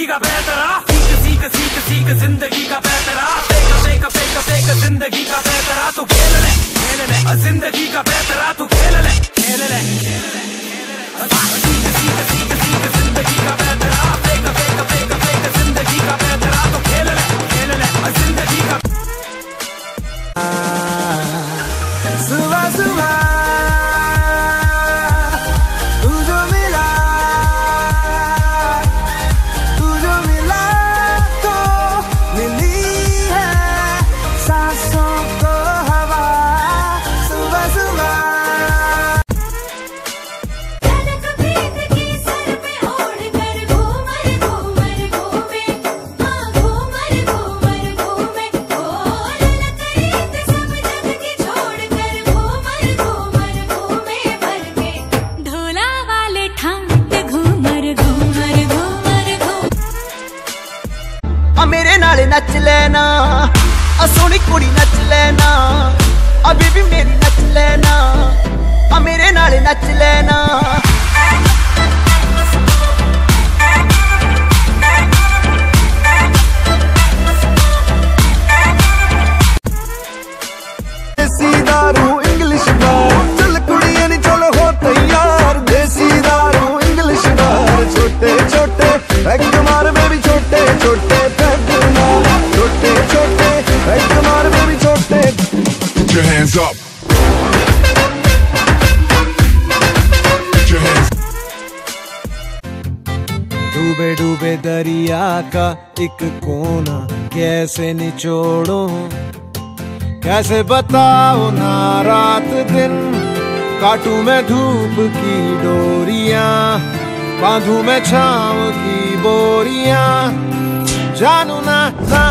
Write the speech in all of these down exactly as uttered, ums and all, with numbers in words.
जिंदगी का बेहतरा, सीख सीख सीख सीख जिंदगी का बेहतरा, फेंक फेंक फेंक फेंक जिंदगी का बेहतरा, तू खेल ले खेल ले जिंदगी का बेहतरा, तू खेल ले खेल ले सीख सीख सीख सीख जिंदगी का बेहतरा, फेंक फेंक फेंक फेंक जिंदगी का बेहतरा, तू खेल ले खेल ले जिंदगी का। सुबह सुबह मेरे नाल नच लेना, सोनी कुड़ी नच लेना, अभी भी मेरी नच लेना, मेरे नाल नच लेना। देसी दारू इंग्लिश बार, चल कुड़ियां नी चलो हो तैयार, देसी दारू इंग्लिश बार, छोटे छोटे पैग मार में भी छोटे छोटे Put your hands up. Put your hands. डूबे डूबे दरिया का एक कोना कैसे निचोड़ो, कैसे बताओ ना रात दिन, काटू मैं धूप की डोरियां, बांधू मैं छांव की बोरियां, जानू ना ना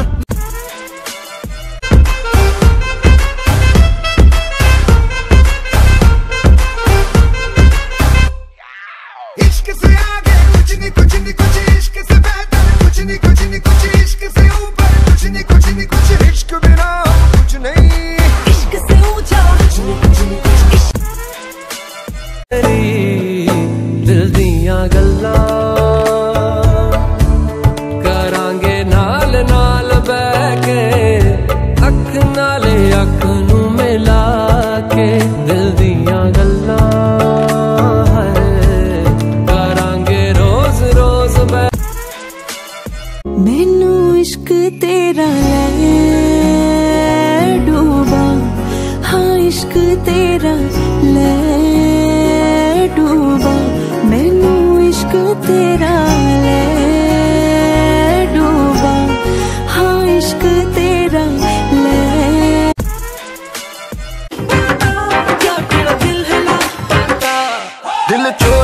इश्क से आगे कुछ नहीं कुछ नहीं कुछ, इश्क से बेहतर कुछ नहीं कुछ नहीं कुछ, इश्क से ऊपर कुछ नहीं कुछ नहीं कुछ, इश्क बिना कुछ नहीं, इश्क से ऊंचा कुछ नहीं कुछ नहीं कुछ। दिल दियां गल्लां करांगे नाल नाल बैठ के, अख नाले अख नू मिला के, दिल दियां गल्लां मैनू इश्क तेरा ले डूबा, हाँ इश्क तेरा ले डूबा, मैनू इश्क तेरा ले डूबा, हाँ इश्क तेरा ले। दिल चो